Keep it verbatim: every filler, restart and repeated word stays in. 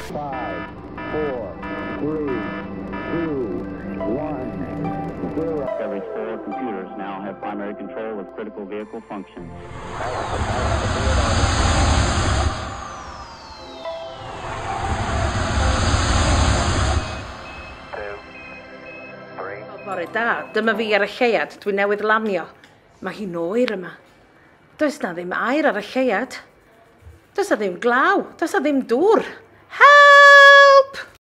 Five, four, three, two, one, zero. Discovery's four computers now have primary control of critical vehicle functions. Bore da, dyma fi ar y lleuad, dwi newydd lanio. Mae hi'n oer yma. Does na ddim air ar y lleuad. Does na ddim glaw, does na ddim dŵr. Help!